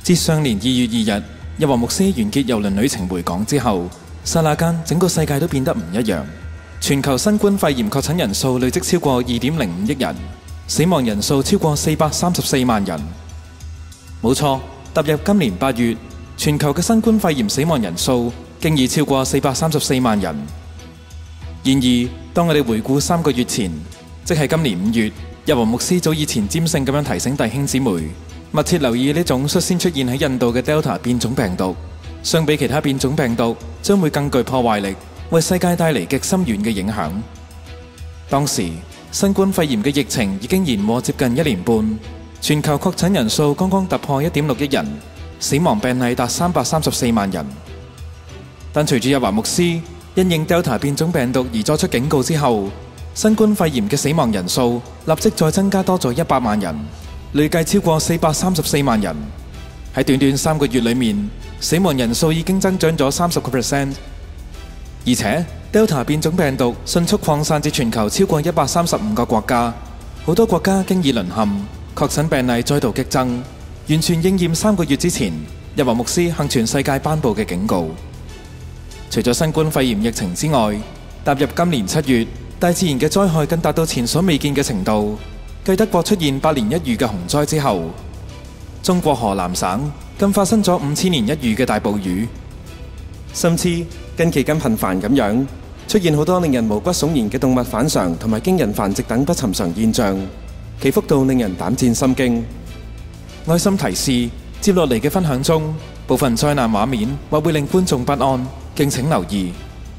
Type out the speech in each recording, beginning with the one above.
自上年2月2日，日華牧師完結郵輪旅程回港之後，剎那間整個世界都變得唔一樣。全球新冠肺炎確診人數累積超過2.05億人，死亡人數超過434萬人。冇錯，踏入今年8月，全球嘅新冠肺炎死亡人數經已超過434萬人。然而，當我哋回顧3個月前，即係今年5月，日華牧師早已前瞻性咁樣提醒弟兄姊妹，密切留意呢種率先出現喺印度嘅 Delta 變種病毒。相比其他變種病毒，將會更具破壞力，為世界帶嚟極深遠嘅影響。當時，新冠肺炎嘅疫情已經延禍接近1年半，全球確診人數剛剛突破1.6億人，死亡病例達334萬人。但隨住日華牧師因應 Delta 變種病毒而作出警告之後，新冠肺炎嘅死亡人數立即再增加多咗100萬人，累計超過434萬人。喺短短3個月裏面，死亡人數已經增長咗30%，而且 Delta 變種病毒迅速擴散至全球超過135個國家，好多國家經已淪陷，確診病例再度激增，完全應驗3個月之前日華牧師向全世界頒布嘅警告。除咗新冠肺炎疫情之外，踏入今年7月，大自然嘅災害更達到前所未見嘅程度。繼德國出現8年一遇嘅洪災之後，中國河南省更發生咗5000年一遇嘅大暴雨， 甚至近期更頻繁咁樣出現好多令人毛骨悚然嘅動物反常同埋驚人繁殖等不尋常現象，起伏到令人膽戰心驚。 愛心提示：接落嚟嘅分享中，部分災難畫面或會令觀眾不安，敬請留意。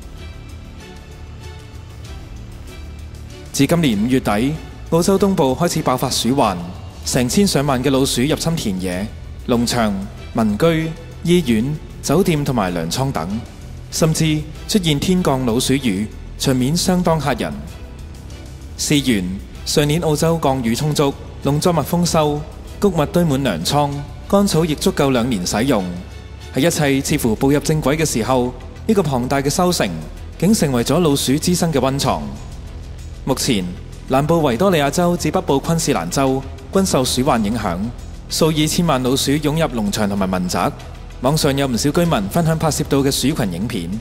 自今年5月底，澳洲東部開始爆發鼠患，成千上萬嘅老鼠入侵田野、農場、民居、醫院、酒店同埋糧倉等，甚至出現天降老鼠雨，場面相當嚇人。事緣上年澳洲降雨充足，農作物豐收，穀物堆滿糧倉，乾草亦足夠2年使用。喺一切似乎步入正軌嘅時候，呢個龐大嘅收成竟成為咗老鼠滋生嘅溫床。目前南部維多利亞州至北部昆士蘭州均受鼠患影響，數以千萬老鼠湧入農場同埋民宅。網上有唔少居民分享拍攝到嘅鼠群影片。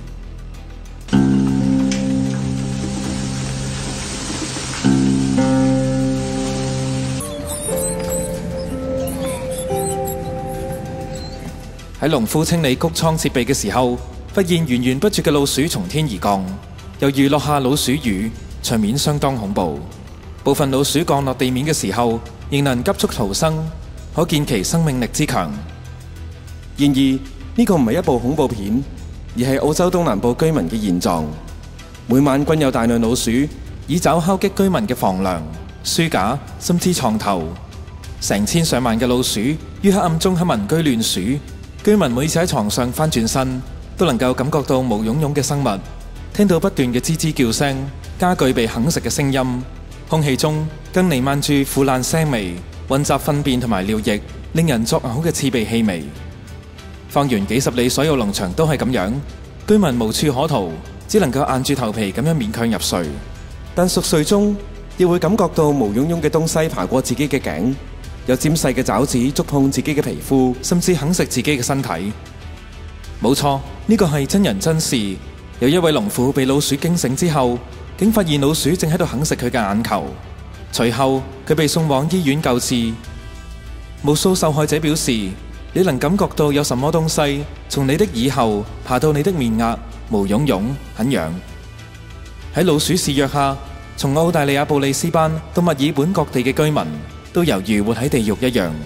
喺農夫清理穀倉設備嘅時候，發現源源不絕嘅老鼠從天而降，猶如落下老鼠雨，場面相當恐怖。部分老鼠降落地面嘅時候，仍能急速逃生，可見其生命力之強。 然而呢個唔係一部恐怖片，而係澳洲東南部居民嘅現狀。每晚均有大量老鼠以爪敲擊居民嘅房梁、書架甚至床頭，成千上萬嘅老鼠於黑暗中喺民居亂鼠。居民每次喺床上翻轉身，都能夠感覺到毛茸茸嘅生物，聽到不斷嘅吱吱叫聲，家具被啃食嘅聲音，空氣中更彌漫住腐爛腥味，混雜糞便同埋尿液，令人作嘔嘅刺鼻氣味。方圓幾十里所有農場都係咁樣，居民無處可逃，只能夠硬住頭皮咁樣勉強入睡。但熟睡中，亦會感覺到毛茸茸嘅東西爬過自己嘅頸，有尖細嘅爪子觸碰自己嘅皮膚， 甚至啃食自己嘅身體。冇錯，呢個係真人真事。有一位農婦被老鼠驚醒之後，竟發現老鼠正喺度啃食佢嘅眼球。隨後佢被送往醫院救治。無數受害者表示，你能感覺到有什麼東西從你的耳後爬到你的面額，毛茸茸，很癢。喺老鼠肆虐下，從澳大利亞布里斯班到墨爾本各地嘅居民都猶如活喺地獄一樣。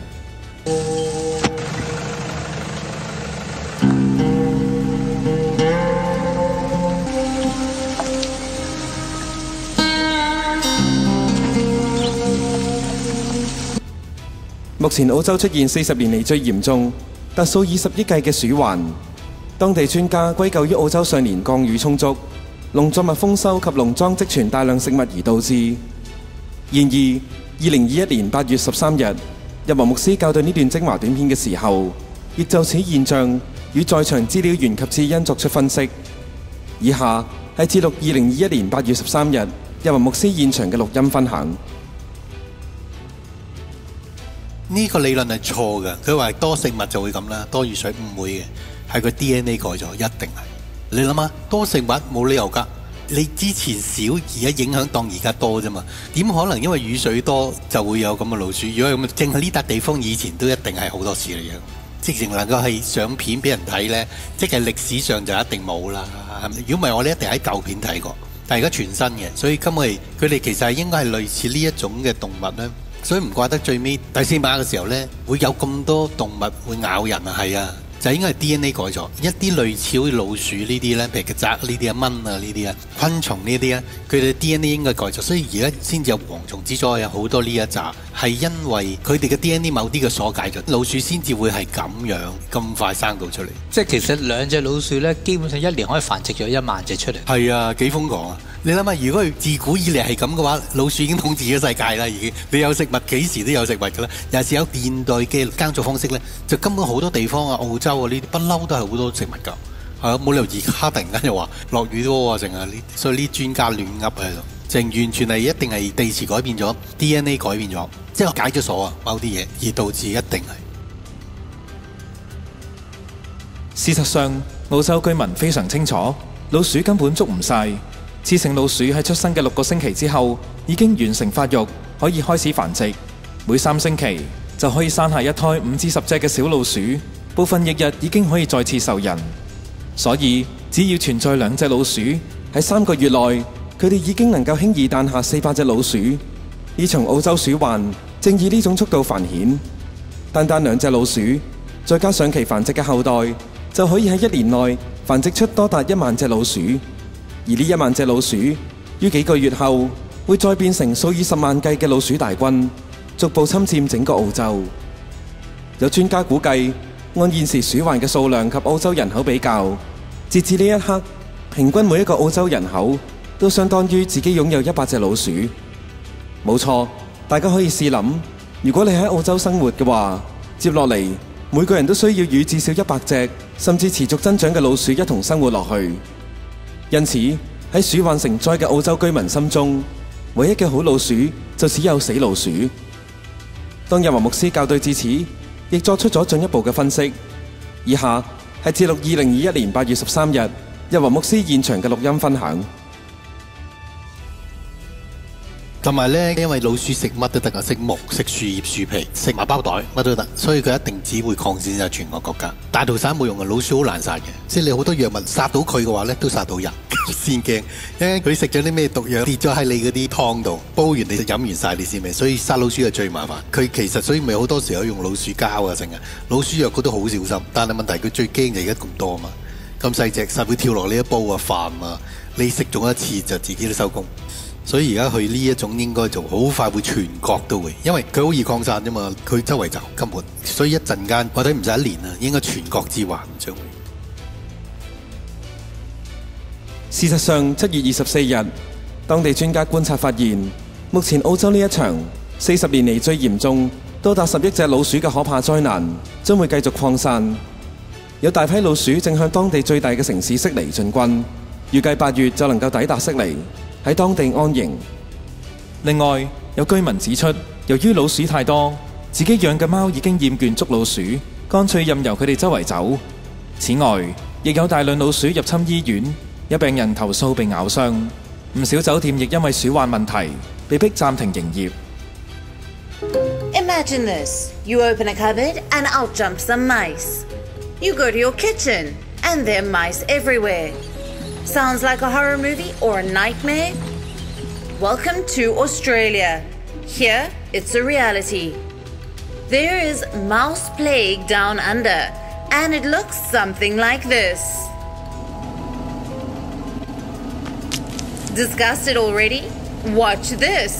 目前澳洲出現40年嚟最嚴重、達數以10億計嘅鼠患。當地專家歸咎於澳洲上年降雨充足、農作物豐收及農莊積存大量食物而導致。然而2021年8月13日，日華牧師校對呢段精華短片嘅時候，亦就此現象與在場資料源及次因作出分析。以下係節錄2021年8月13日日華牧師現場嘅錄音分享。 呢個理論係錯嘅，佢話多食物就會咁啦，多雨水唔會嘅，係個 DNA 改咗，一定係。你諗下，多食物冇理由㗎，你之前少，而家影響當而家多啫嘛，點可能因為雨水多就會有咁嘅老鼠？如果咁，淨係呢笪地方以前都一定係好多事嚟嘅，直情能夠係相片俾人睇呢，即係歷史上就一定冇啦，係咪？如果唔係，我哋一定喺舊片睇過，但係而家全新嘅，所以今日佢哋其實係應該係類似呢一種嘅動物呢。所以唔怪得最尾第4碼嘅時候呢，會有咁多動物會咬人啊，係啊，就應該係 DNA 改咗。一啲類似好似老鼠呢啲呢，譬如曱甴呢啲啊、蚊啊呢啲啊、昆蟲呢啲啊，佢哋 DNA 應該改咗。所以而家先至有蝗蟲之災，有好多呢一紮，係因為佢哋嘅 DNA 某啲嘅鎖解咗，老鼠先至會係咁樣咁快生到出嚟。 即係其實兩隻老鼠呢，基本上一年可以繁殖咗1萬隻出嚟。 係啊，幾瘋狂啊！你諗下，如果佢自古以嚟係咁嘅話，老鼠已經統治咗世界啦，已經。你有食物，幾時都有食物㗎啦。尤其是有現代嘅耕作方式呢，就根本好多地方啊，澳洲啊呢啲不嬲都係好多食物㗎。係啊，冇理由而家突然間又話落雨多啊，成啊呢，所以呢專家亂噏喺度，淨完全係一定係地磁改變咗 ，DNA 改變咗，即係解咗鎖啊，某啲嘢而導致一定係。 事實上，澳洲居民非常清楚，老鼠根本捉唔晒。雌性老鼠喺出生嘅6個星期之後，已經完成發育，可以開始繁殖。每3星期就可以生下一胎5至10隻嘅小老鼠，部分翌日已經可以再次受孕。所以只要存在2隻老鼠，喺3個月內，佢哋已經能夠輕易誕下400隻老鼠。呢場澳洲鼠患正以呢種速度繁衍，單2隻老鼠，再加上其繁殖嘅後代，就可以喺1年內繁殖出多達1萬隻老鼠。而呢1萬隻老鼠，於幾個月後會再變成數以10萬計嘅老鼠大軍，逐步侵佔整個澳洲。有專家估計，按現時鼠患嘅數量及澳洲人口比較，截至呢一刻，平均每一個澳洲人口都相當於自己擁有100隻老鼠。冇錯，大家可以試諗，如果你喺澳洲生活嘅話，接落嚟每個人都需要與至少100隻，甚至持續增長嘅老鼠一同生活落去。因此喺鼠患成災嘅澳洲居民心中，唯一嘅好老鼠就只有死老鼠。當日華牧師校對至此，亦作出咗進一步嘅分析。以下係節錄2021年8月13日日華牧師現場嘅錄音分享。 同埋呢，因為老鼠食乜都得啊，食木、食樹葉、樹皮、食麻包袋，乜都得，所以佢一定只會擴展喺全個國家。大屠殺冇用嘅，老鼠好難殺嘅，即係你好多藥物殺到佢嘅話呢，都殺到人先驚。因為佢食咗啲咩毒藥跌咗喺你嗰啲湯度，煲完你就飲完晒你先未，所以殺老鼠係最麻煩。佢其實所以咪好多時候用老鼠膠啊，成日老鼠藥佢都好小心，但係問題佢最驚就而家咁多啊嘛，咁細隻實會跳落呢一煲啊飯啊，你食咗一次就自己都收工。所以而家佢呢一種應該就好快會全國都會，因為佢好易擴散啫嘛，佢周圍就根本，所以一陣間我睇唔使1年啊，應該全國之患將會。 事實上，7月24日，當地專家觀察發現，目前澳洲呢一場40年嚟最嚴重、多達10億隻老鼠嘅可怕災難，將會繼續擴散。有大批老鼠正向當地最大嘅城市悉尼進軍，預計8月就能夠抵達悉尼，喺當地安營。 另外，有居民指出，由於老鼠太多，自己養嘅貓已經厭倦捉老鼠，乾脆任由佢哋周圍走。此外，亦有大量老鼠入侵醫院，有病人投訴被咬傷。唔少酒店亦因為鼠患問題，被迫暫停營業。 Imagine this. You open a cupboard and out jump some mice. You go to your kitchen and there are mice everywhere. Sounds like a horror movie or a nightmare? Welcome to Australia. Here, it's a reality. There is mouse plague down under, and it looks something like this. Disgusted already? Watch this.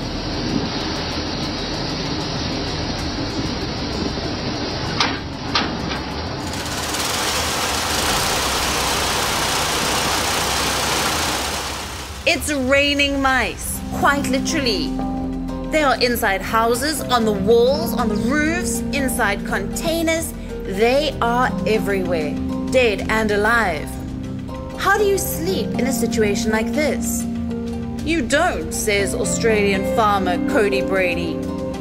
It's raining mice, quite literally. They are inside houses, on the walls, on the roofs, inside containers. They are everywhere, dead and alive. How do you sleep in a situation like this? You don't, says Australian farmer Cody Brady.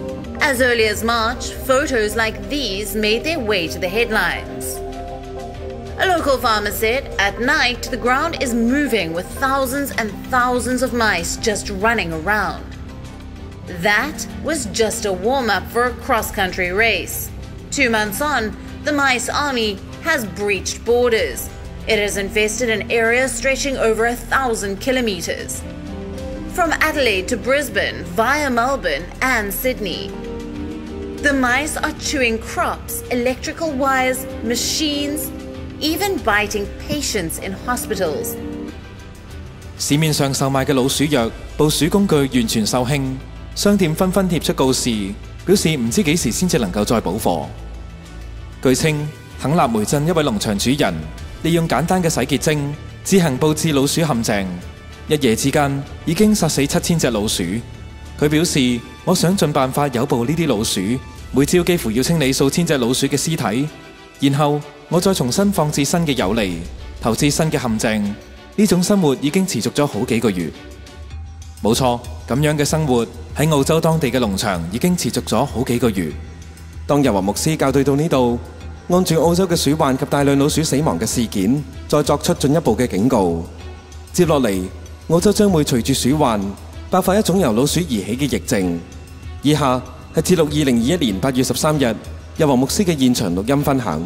As early as March, photos like these made their way to the headlines. A local farmer said at night the ground is moving with thousands and thousands of mice just running around. That was just a warm-up for a cross-country race. 2 months on, the mice army has breached borders. It has infested an area stretching over 1,000 kilometers. From Adelaide to Brisbane, via Melbourne and Sydney. The mice are chewing crops, electrical wires, machines, even biting patients in hospitals. 市面上售賣嘅老鼠藥、捕鼠工具完全售罄，商店紛紛貼出告示，表示唔知幾時先至能夠再補貨。據稱，肯納梅鎮一位農場主人利用簡單嘅洗潔精自行佈置老鼠陷阱，一夜之間已經殺死7000隻老鼠。佢表示：我想盡辦法誘捕呢啲老鼠，每朝幾乎要清理數千隻老鼠嘅屍體，然後我再重新放置新嘅莠莣，投資新嘅陷阱。呢種生活已經持續咗好幾個月。冇錯，咁樣嘅生活喺澳洲當地嘅農場已經持續咗好幾個月。 當日華牧師校對到呢度，按住澳洲嘅鼠患及大量老鼠死亡嘅事件，再作出進一步嘅警告。接落嚟，澳洲將會隨住鼠患爆發一種由老鼠而起嘅疫症。以下係節錄2021年8月13日由華牧師嘅現場錄音分享。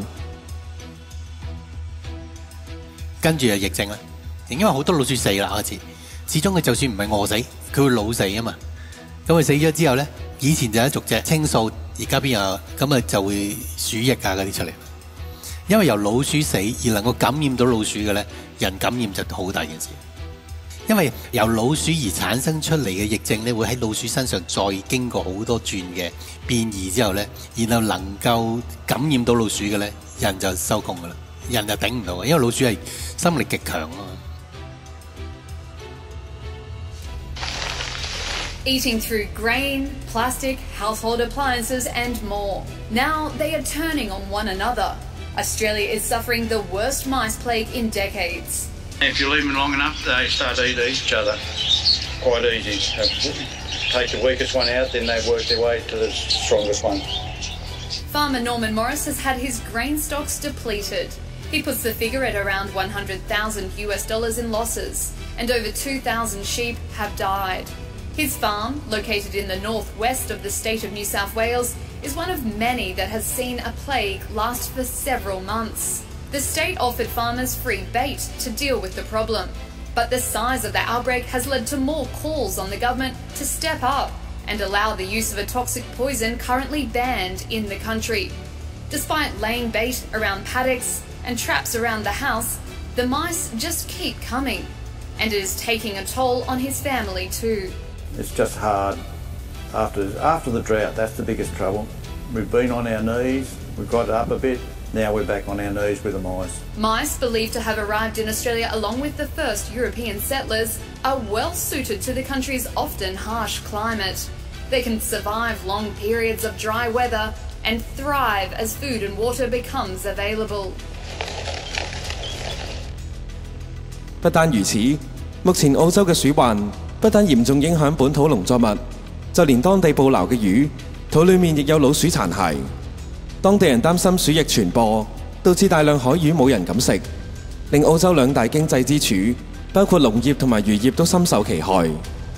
跟住就疫症啦，因為好多老鼠死啦開始，始終佢就算唔係餓死，佢會老死啊嘛。咁佢死咗之後咧，以前就一逐隻清掃，而家邊有咁啊就會鼠疫啊嗰啲出嚟。因為由老鼠死而能夠感染到老鼠嘅咧，人感染就好大件事。因為由老鼠而產生出嚟嘅疫症咧，會喺老鼠身上再經過好多轉嘅變異之後咧，然後能夠感染到老鼠嘅咧，人就收工噶啦，人就頂唔到，因為老鼠係生力極強啊嘛。 Eating through grain, plastic, household appliances and more. Now they are turning on one another. Australia is suffering the worst mice plague in decades. If you leave them long enough, they start to eat each other quite easy. Take the weakest one out, then they work their way to the strongest one. Farmer Norman Morris has had his grain stocks depleted. He puts the figure at around $100,000 in losses, and over 2,000 sheep have died. His farm, located in the northwest of the state of New South Wales, is one of many that has seen a plague last for several months. The state offered farmers free bait to deal with the problem, but the size of the outbreak has led to more calls on the government to step up and allow the use of a toxic poison currently banned in the country. Despite laying bait around paddocks and traps around the house, the mice just keep coming, and it is taking a toll on his family too. It's just hard. After the drought, that's the biggest trouble. We've been on our knees, we've got up a bit, now we're back on our knees with the mice. Mice, believed to have arrived in Australia along with the first European settlers, are well suited to the country's often harsh climate. They can survive long periods of dry weather and thrive as food and water becomes available. 不單如此，目前澳洲嘅鼠患不單嚴重影響本土農作物，就連當地捕撈嘅魚，肚裡面亦有老鼠殘骸。當地人擔心鼠疫傳播，導致大量海魚冇人敢食，令澳洲兩大經濟支柱，包括農業同埋漁業都深受其害。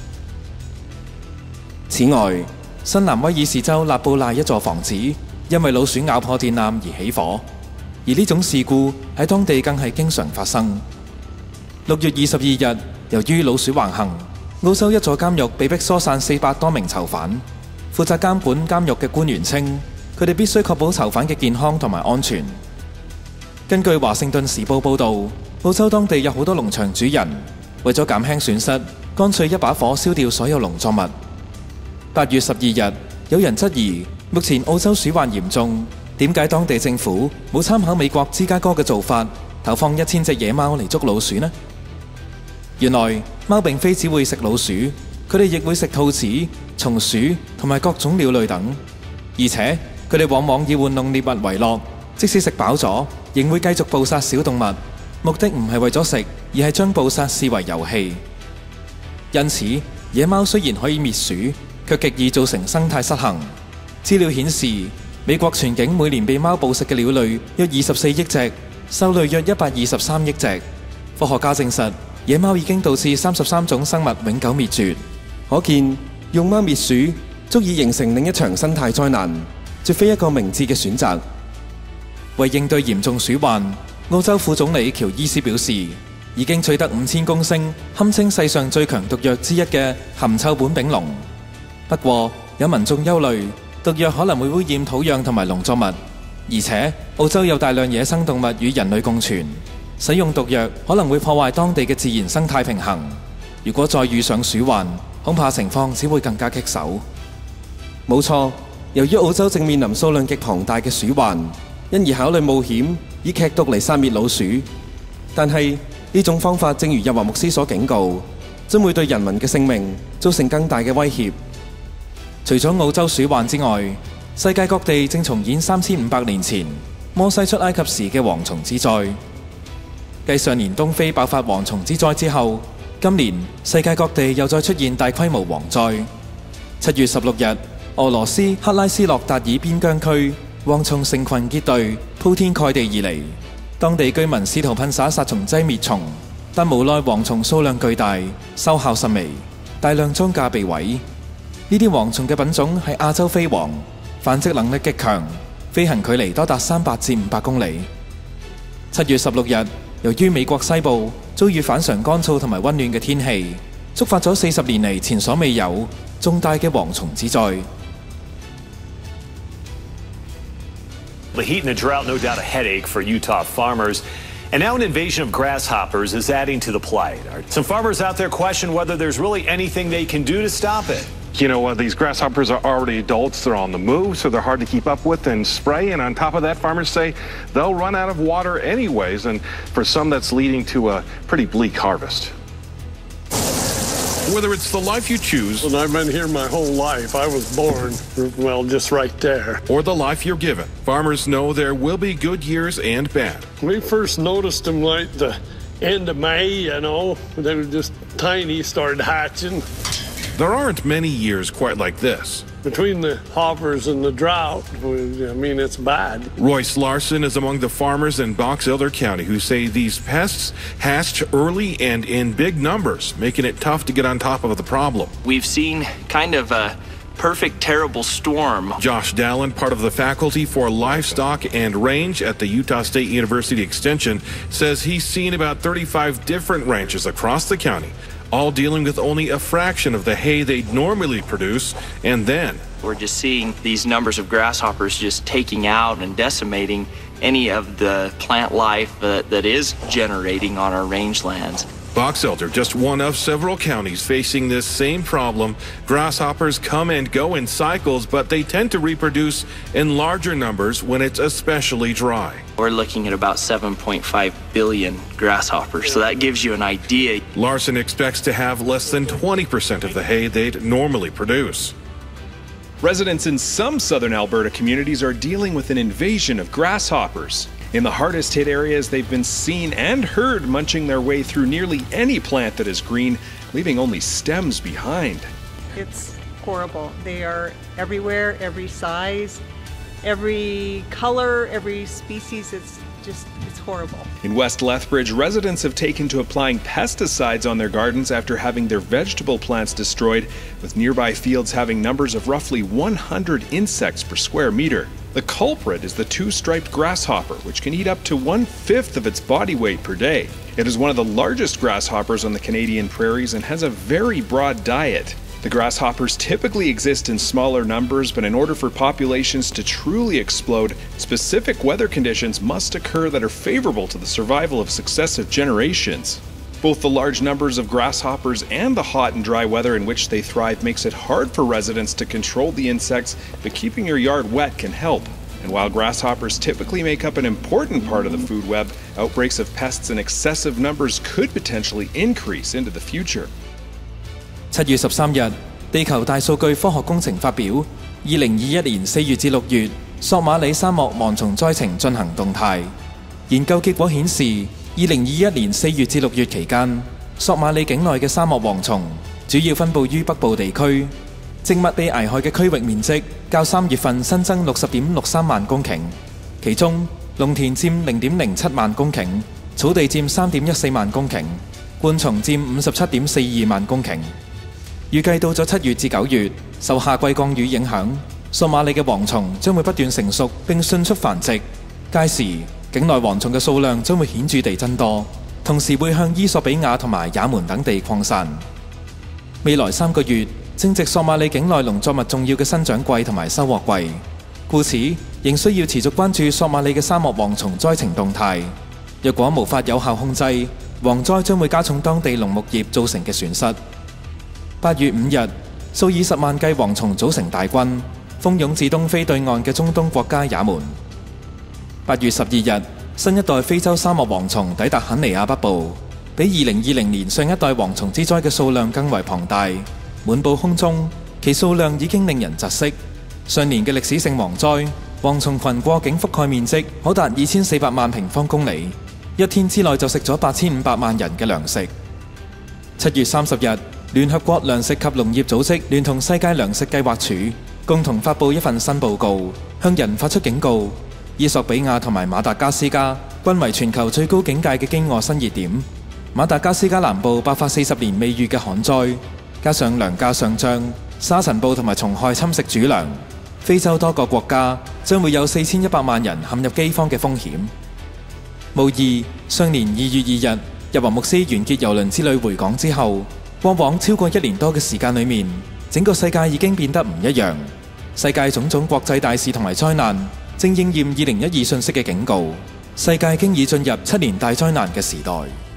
此外，新南威爾士州納布賴一座房子因為老鼠咬破電纜而起火，而呢種事故喺當地更係經常發生。6月22日，由於老鼠橫行，澳洲一座監獄被迫疏散400多名囚犯。負責監管監獄嘅官員稱，佢哋必須確保囚犯嘅健康同埋安全。根據華盛頓時報報導，澳洲當地有好多農場主人為咗減輕損失，乾脆一把火燒掉所有農作物。8月12日，有人質疑目前澳洲鼠患嚴重，點解當地政府冇參考美國芝加哥嘅做法，投放1000隻野貓嚟捉老鼠呢？原來貓並非只會食老鼠，佢哋亦會食兔子、松鼠同埋各種鳥類等，而且佢哋往往以玩弄獵物為樂，即使食飽咗，仍會繼續捕殺小動物，目的唔係為咗食，而係將捕殺視為遊戲。因此，野貓雖然可以滅鼠，卻極易造成生態失衡。 資料顯示，美國全境每年被貓捕食嘅鳥類約24億隻，獸類約123億隻。科學家證實，野貓已經導致33種生物永久滅絕。 可見用貓滅鼠足以形成另一場生態災難，絕非一個明智嘅選擇。 為應對嚴重鼠患，澳洲副總理喬伊斯表示，已經取得5000公升，堪稱世上最強毒藥之一嘅含臭苯丙龍。不過，有民眾憂慮，毒藥可能會污染土壤同埋農作物，而且澳洲有大量野生動物與人類共存，使用毒藥可能會破壞當地嘅自然生態平衡。如果再遇上鼠患，恐怕情況只會更加棘手。 冇錯，由於澳洲正面臨數量極龐大嘅鼠患，因而考慮冒險以劇毒嚟殺滅老鼠。但係呢種方法正如日華牧師所警告，將會對人民嘅性命造成更大嘅威脅。 除咗澳洲鼠患之外，世界各地正重演3500年前摩西出埃及時嘅蝗蟲之災。繼上年東非爆發蝗蟲之災之後，今年世界各地又再出現大規模蝗災。7月16日，俄羅斯克拉斯諾達爾邊疆區蝗蟲成群結隊，鋪天蓋地而嚟。當地居民試圖噴灑殺蟲劑滅蟲，但無奈蝗蟲數量巨大，收效甚微，大量莊稼被毀。呢啲蝗蟲嘅品種係亞洲飛蝗，繁殖能力極強，飛行距離多達300至500公里。7月16日，由於美國西部遭遇反常乾燥同埋溫暖嘅天氣，觸發咗40年嚟前所未有重大嘅蝗蟲之災。 The heat and the drought, no doubt a headache for Utah farmers. And now an invasion of grasshoppers is adding to the plight. Some farmers out there question whether there's really anything they can do to stop it. You know, these grasshoppers are already adults. They're on the move, so they're hard to keep up with and spray. And on top of that, farmers say they'll run out of water anyways. And for some, that's leading to a pretty bleak harvest. Whether it's the life you choose... And I've been here my whole life. I was born, well, just right there. ...or the life you're given. Farmers know there will be good years and bad. We first noticed them like the end of May, you know. They were just tiny, started hatching. There aren't many years quite like this. Between the hoppers and the drought, I mean, it's bad. Royce Larson is among the farmers in Box Elder County who say these pests hatched early and in big numbers, making it tough to get on top of the problem. We've seen kind of a perfect terrible storm. Josh Dallin, part of the faculty for livestock and range at the Utah State University Extension, says he's seen about 35 different ranches across the county, all dealing with only a fraction of the hay they'd normally produce, and then we're just seeing these numbers of grasshoppers just taking out and decimating any of the plant life that is generating on our rangelands. Box Elder, just one of several counties facing this same problem. Grasshoppers come and go in cycles, but they tend to reproduce in larger numbers when it's especially dry. We're looking at about 7.5 billion grasshoppers, so that gives you an idea. Larson expects to have less than 20% of the hay they'd normally produce. Residents in some southern Alberta communities are dealing with an invasion of grasshoppers. In the hardest hit areas, they've been seen and heard munching their way through nearly any plant that is green, leaving only stems behind. It's horrible. They are everywhere, every size, every color, every species. It's horrible. In West Lethbridge, residents have taken to applying pesticides on their gardens after having their vegetable plants destroyed, with nearby fields having numbers of roughly 100 insects per square meter. The culprit is the two-striped grasshopper, which can eat up to 1/5 of its body weight per day. It is one of the largest grasshoppers on the Canadian prairies and has a very broad diet. The grasshoppers typically exist in smaller numbers, but in order for populations to truly explode, specific weather conditions must occur that are favorable to the survival of successive generations. Both the large numbers of grasshoppers and the hot and dry weather in which they thrive makes it hard for residents to control the insects, but keeping your yard wet can help. And while grasshoppers typically make up an important part of the food web, outbreaks of pests in excessive numbers could potentially increase into the future. 7月13日，地球大數據科學工程發表2021年4月至6月索馬里沙漠蝗蟲災情進行動態。研究結果顯示，2021年4月至6月期間，索馬里境內嘅沙漠蝗蟲主要分佈於北部地區，植物被危害嘅區域面積較3月份新增60.63萬公頃，其中農田佔0.07萬公頃，草地佔3.14萬公頃，灌叢佔57.42萬公頃。預計到咗7月至9月，受夏季降雨影響，索馬里嘅蝗蟲將會不斷成熟並迅速繁殖，屆時境內蝗蟲嘅數量將會顯著地增多，同時會向伊索比亞同埋也門等地擴散。未來3個月正值索馬里境內農作物重要嘅生長季同埋收穫季，故此仍需要持續關注索馬里嘅沙漠蝗蟲災情動態。若果無法有效控制，蝗災將會加重當地農牧業造成嘅損失。8月5日，數以10萬計蝗蟲組成大軍，蜂擁至東非對岸嘅中東國家也門。8月12日，新一代非洲沙漠蝗蟲抵達肯尼亞北部，比2020年上一代蝗蟲之災嘅數量更為龐大，滿布空中，其數量已經令人窒息。上年嘅歷史性蝗災，蝗蟲群過境覆蓋面積可達2400萬平方公里，一天之內就食咗8500萬人嘅糧食。7月30日，聯合國糧食及農業組織聯同世界糧食計劃署共同發布一份新報告，向人發出警告：伊索比亞同埋馬達加斯加均為全球最高警戒嘅飢餓新熱點。馬達加斯加南部爆發40年未遇嘅旱災，加上糧價上漲、沙塵暴同埋蟲害侵蝕主糧，非洲多個國家將會有4100萬人陷入饑荒嘅風險。無疑，上年2月2日，日華牧師完結郵輪之旅回港之後，過往超過1年多嘅時間裏面，整個世界已經變得唔一樣。世界種種國際大事同埋災難正應驗2012信息嘅警告，世界經已進入7年大災難嘅時代。